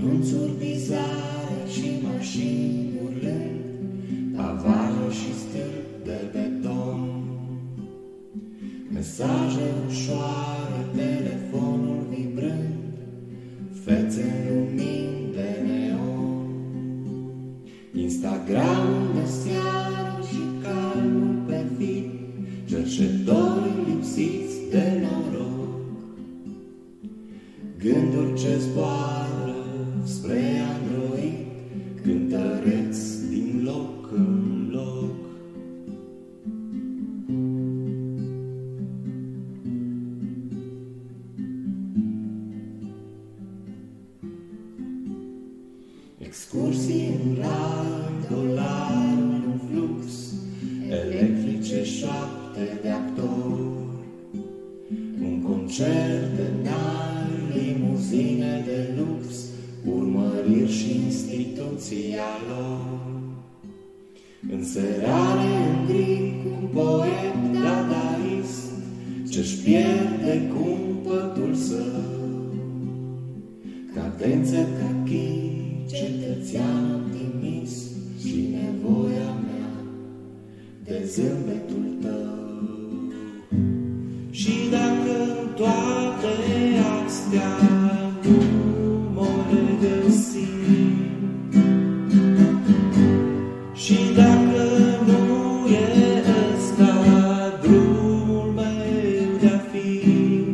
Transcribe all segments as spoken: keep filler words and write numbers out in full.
anunțuri bizare și mașini urlând, pavare și stâlpi de beton, mesaje ușoare, telefonul vibrând, fețe în lumini de neon, Instagramul de seară și calmul pe feed, cercetorii lipsiți de noroc, gânduri ce zboară spre Android, cântăreți din loc în loc. Excursii în rai, dolarul în flux, electrice șapte de actori, un concert înalt, limuzine de lux, urmăriri și instituția lor, înserare în gri cu un poet dadaist ce-și pierde cumpătul său, cadențe cachi, cetățean optimist și nevoia mea de zâmbetul tău. Și dacă în toate astea nu mă regăsi, și dacă nu e ăsta drumul meu de-a fi,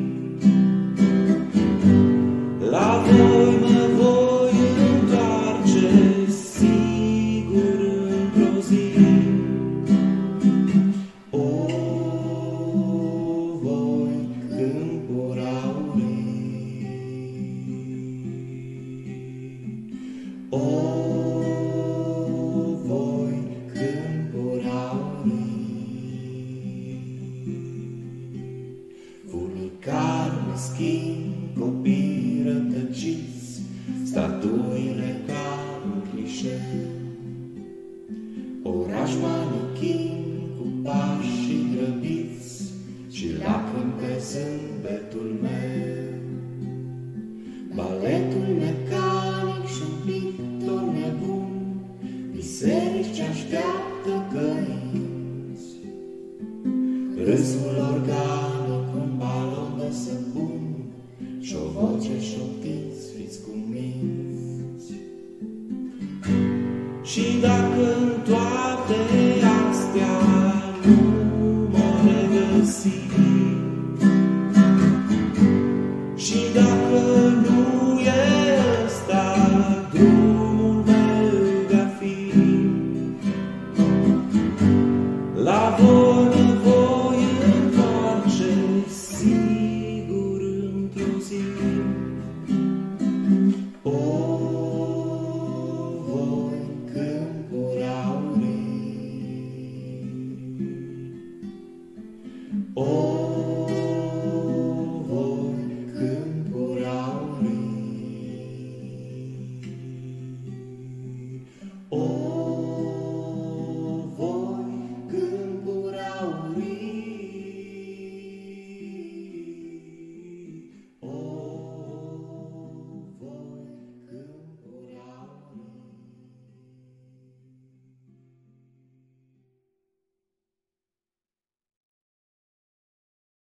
la voi mă voi întoarce sigur într-o zi. O, voi câmpuri aurii, o, voi câmpuri aurii, furnicar meschin, copii rătăciți, statuile